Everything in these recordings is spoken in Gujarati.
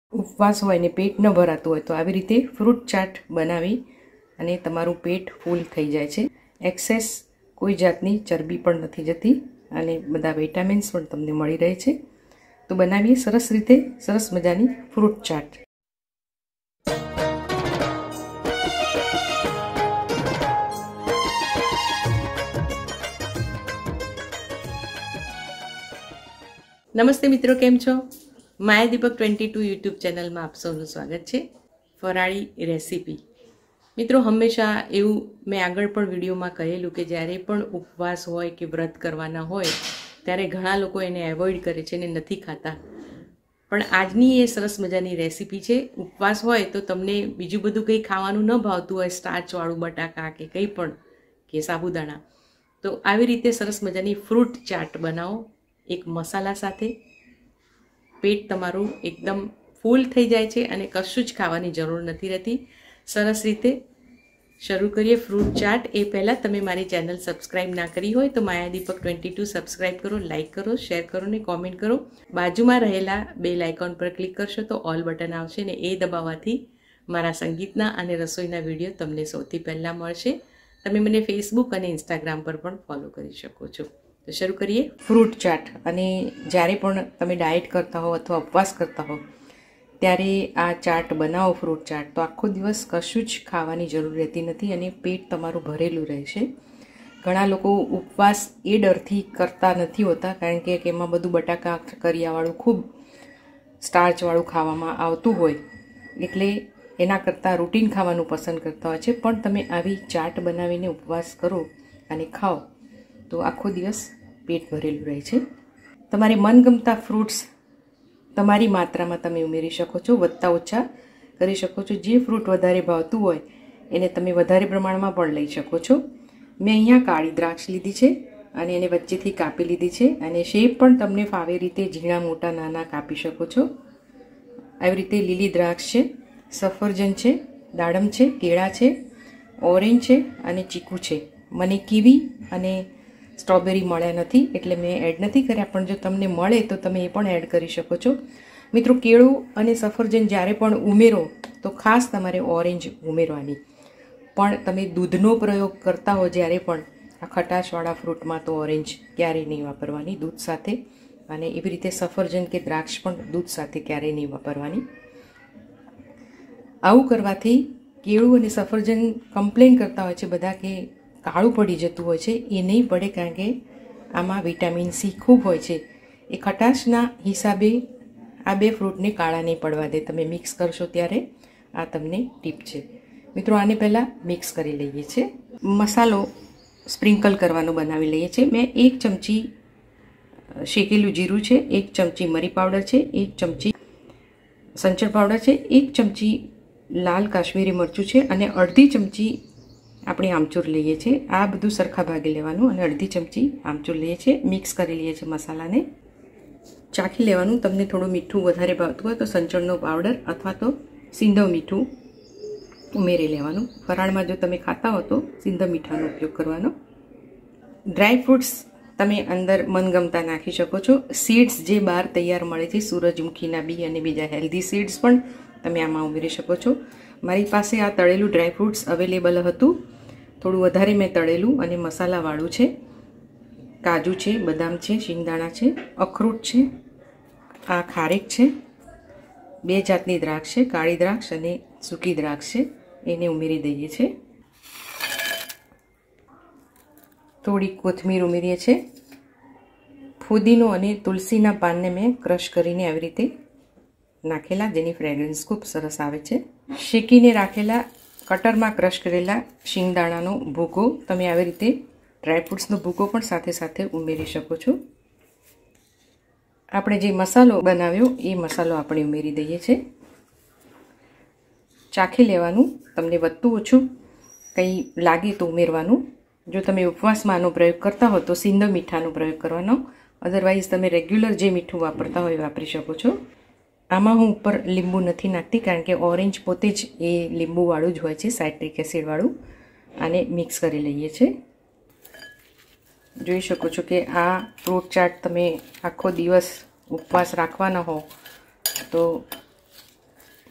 ઉપવાસ હોય ને પેટ ન ભરાતું હોય તો આવી રીતે ફ્રૂટ ચાટ બનાવી અને તમારું પેટ ફૂલ થઈ જાય છે. એક્સેસ કોઈ જાતની ચરબી પણ નથી જતી અને બધા વિટામિન્સ પણ તમને મળી રહે છે. તો બનાવીએ સરસ રીતે સરસ મજાની ફ્રૂટ ચાટ. નમસ્તે મિત્રો, કેમ છો? માયા દીપક 22 યુટ્યુબ ચેનલમાં આપ સૌનું સ્વાગત છે. ફરાળી રેસીપી. મિત્રો, હંમેશા એવું મેં આગળ પણ વિડીયોમાં કહેલું કે જ્યારે પણ ઉપવાસ હોય કે વ્રત કરવાના હોય ત્યારે ઘણા લોકો એને એવોઇડ કરે છે ને નથી ખાતા. પણ આજની એ સરસ મજાની રેસીપી છે. ઉપવાસ હોય તો તમને બીજું બધું કંઈ ખાવાનું ન ભાવતું હોય, સ્ટાર્ચવાળું બટાકા કે કંઈ પણ કે સાબુદાણા, તો આવી રીતે સરસ મજાની ફ્રૂટ ચાટ બનાવો એક મસાલા સાથે. પેટ તમારું એકદમ ફૂલ થઈ જાય છે અને કશું જ ખાવાની જરૂર નથી રહેતી. સરસ રીતે શરૂ કરીએ ફ્રૂટ ચાટ. એ પહેલાં તમે મારી ચેનલ સબસ્ક્રાઈબ ના કરી હોય તો માયા દીપક 22 સબસ્ક્રાઈબ કરો, લાઇક કરો, શેર કરો ને કોમેન્ટ કરો. બાજુમાં રહેલા બેલ આઇકોન પર ક્લિક કરશો તો ઓલ બટન આવશે ને એ દબાવવાથી મારા સંગીતના અને રસોઈના વિડીયો તમને સૌથી પહેલાં મળશે. તમે મને ફેસબુક અને ઇન્સ્ટાગ્રામ પર પણ ફોલો કરી શકો છો. તો શરૂ કરીએ ફ્રૂટ ચાટ. અને જ્યારે પણ તમે ડાયટ કરતા હો અથવા ઉપવાસ કરતા હો ત્યારે આ ચાટ બનાવો, ફ્રૂટ ચાટ, તો આખો દિવસ કશું જ ખાવાની જરૂર રહેતી નથી અને પેટ તમારું ભરેલું રહેશે. ઘણા લોકો ઉપવાસ એ ડરથી કરતા નથી હોતા કારણ કે એમાં બધું બટાકા કરિયાવાળું ખૂબ સ્ટાર્ચવાળું ખાવામાં આવતું હોય એટલે એના કરતાં રૂટીન ખાવાનું પસંદ કરતા હોય છે. પણ તમે આવી ચાટ બનાવીને ઉપવાસ કરો અને ખાઓ તો આખો દિવસ પેટ ભરેલું રહે છે. તમારે મનગમતા ફ્રૂટ્સ તમારી માત્રામાં તમે ઉમેરી શકો છો, વધતા ઓછા કરી શકો છો. જે ફ્રૂટ વધારે ભાવતું હોય એને તમે વધારે પ્રમાણમાં પણ લઈ શકો છો. મેં અહીંયા કાળી દ્રાક્ષ લીધી છે અને એને વચ્ચેથી કાપી લીધી છે અને શેપ પણ તમને ફાવે રીતે ઝીણા મોટા નાના કાપી શકો છો. આવી રીતે લીલી દ્રાક્ષ છે, સફરજન છે, દાડમ છે, કેળા છે, ઓરેન્જ છે અને ચીકુ છે. મને કીવી અને સ્ટ્રોબેરી મળ્યા નથી એટલે મેં એડ નથી કર્યા, પણ જો તમને મળે તો તમે એ પણ એડ કરી શકો છો. મિત્રો, કેળું અને સફરજન જ્યારે પણ ઉમેરો તો ખાસ તમારે ઓરેન્જ ઉમેરવાની. પણ તમે દૂધનો પ્રયોગ કરતા હો જ્યારે પણ આ ખટાશવાળા ફ્રૂટમાં તો ઓરેન્જ ક્યારેય નહીં વાપરવાની દૂધ સાથે. અને એવી રીતે સફરજન કે દ્રાક્ષ પણ દૂધ સાથે ક્યારેય નહીં વાપરવાની. આવું કરવાથી કેળું અને સફરજન કમ્પ્લેન કરતા હોય છે બધા કે કાળું પડી જતું હોય છે, એ નહીં પડે કારણ કે આમાં વિટામિન સી ખૂબ હોય છે. એ ખટાશના હિસાબે આ બે ફ્રૂટને કાળા નહીં પડવા દે. તમે મિક્સ કરશો ત્યારે આ તમને ટીપ છે. મિત્રો, આને પહેલાં મિક્સ કરી લઈએ છીએ. મસાલો સ્પ્રિંકલ કરવાનો બનાવી લઈએ છીએ. મેં 1 ચમચી શેકેલું જીરું છે, 1 ચમચી મરી પાવડર છે, 1 ચમચી સંચળ પાવડર છે, 1 ચમચી લાલ કાશ્મીરી મરચું છે અને અડધી ચમચી આપણે આમચૂર લઈએ છીએ. આ બધું સરખા ભાગે લેવાનું અને અડધી ચમચી આમચૂર લઈએ છીએ. મિક્સ કરી લઈએ છીએ મસાલાને. ચાખી લેવાનું. તમને થોડું મીઠું વધારે ભાવતું હોય તો સંચળનો પાવડર અથવા તો સિંધવ મીઠું ઉમેરી લેવાનું. ફરાળમાં જો તમે ખાતા હો તો સિંધવ મીઠાનો ઉપયોગ કરવાનો. ડ્રાય ફ્રૂટ્સ તમે અંદર મનગમતા નાખી શકો છો. સીડ્સ જે બહાર તૈયાર મળે છે, સૂરજમુખીના બી અને બીજા હેલ્ધી સીડ્સ પણ તમે આમાં ઉમેરી શકો છો. મારી પાસે આ તળેલું ડ્રાય ફ્રૂટ્સ અવેલેબલ હતું, થોડું વધારે મેં તળેલું અને મસાલાવાળું છે. કાજુ છે, બદામ છે, શિંગદાણા છે, અખરોટ છે, આ ખારેક છે, 2 જાતની દ્રાક્ષ છે, કાળી દ્રાક્ષ અને સૂકી દ્રાક્ષ છે. એને ઉમેરી દઈએ છીએ. થોડી કોથમીર ઉમેરીએ છીએ. ફુદીનો અને તુલસીના પાનને મેં ક્રશ કરીને આવી રીતે નાખેલા, જેની ફ્રેગ્રન્સ ખૂબ સરસ આવે છે. શેકીને રાખેલા કટરમાં ક્રશ કરેલા શિંગદાણાનો ભૂકો તમે આવી રીતે ડ્રાયફ્રૂટ્સનો ભૂકો પણ સાથે સાથે ઉમેરી શકો છો. આપણે જે મસાલો બનાવ્યો એ મસાલો આપણે ઉમેરી દઈએ છીએ. ચાખી લેવાનું. તમને વધતું ઓછું કંઈ લાગે તો ઉમેરવાનું. જો તમે ઉપવાસમાં આનો પ્રયોગ કરતા હો તો સિંધવ મીઠાનો પ્રયોગ કરવાનો. અધરવાઇઝ તમે રેગ્યુલર જે મીઠું વાપરતા હોય એ વાપરી શકો છો. આમાં હું ઉપર લીંબુ નથી નાખતી કારણ કે ઓરેન્જ પોતે જ એ લીંબુવાળું જ હોય છે, સાઇટ્રિક એસિડવાળું. આને મિક્સ કરી લઈએ છીએ. જોઈ શકો છો કે આ ફ્રૂટ ચાટ તમે આખો દિવસ ઉપવાસ રાખવાના હો તો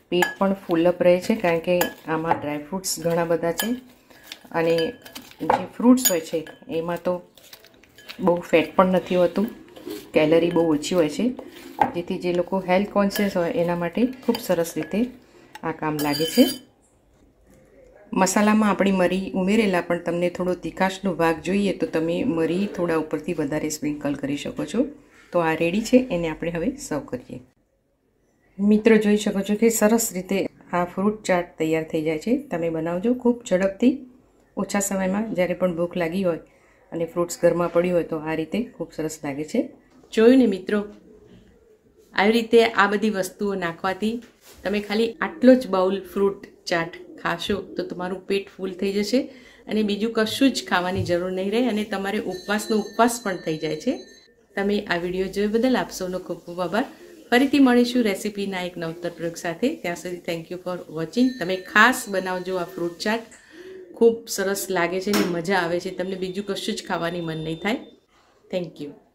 પેટ પણ ફૂલ અપ રહે છે, કારણ કે આમાં ડ્રાયફ્રૂટ્સ ઘણા બધા છે અને જે ફ્રૂટ્સ હોય છે એમાં તો બહુ ફેટ પણ નથી હોતું, કેલરી બહુ ઓછી હોય છે, જેથી જે લોકો હેલ્થ કોન્શિયસ હોય એના માટે ખૂબ સરસ રીતે આ કામ લાગે છે. મસાલામાં આપણી મરી ઉમેરેલા, પણ તમને થોડો તીખાશનો ભાગ જોઈએ તો તમે મરી થોડા ઉપરથી વધારે સ્પ્રિંકલ કરી શકો છો. તો આ રેડી છે, એને આપણે હવે સર્વ કરીએ. મિત્રો જોઈ શકો છો કે સરસ રીતે આ ફ્રૂટ ચાટ તૈયાર થઈ જાય છે. તમે બનાવજો ખૂબ ઝડપથી, ઓછા સમયમાં, જ્યારે પણ ભૂખ લાગી હોય અને ફ્રૂટ્સ ઘરમાં પડ્યું હોય તો આ રીતે ખૂબ સરસ લાગે છે. જોયું ને મિત્રો, આવી રીતે આ બધી વસ્તુઓ નાખવાથી તમે ખાલી આટલો જ બાઉલ ફ્રૂટ ચાટ ખાશો તો તમારું પેટ ફૂલ થઈ જશે અને બીજું કશું જ ખાવાની જરૂર નહીં રહે અને તમારે ઉપવાસનો ઉપવાસ પણ થઈ જાય છે. તમે આ વિડીયો જોયા બદલ આપ સૌનો ખૂબ ખૂબ આભાર. ફરીથી મળીશું રેસીપીના એક નવતર પ્રયોગ સાથે. ત્યાં સુધી થેન્ક યુ ફોર વોચિંગ. તમે ખાસ બનાવજો આ ફ્રૂટ ચાટ, ખૂબ સરસ લાગે છે ને મજા આવે છે, તમને બીજું કશું જ ખાવાની મન નહીં થાય. Thank you.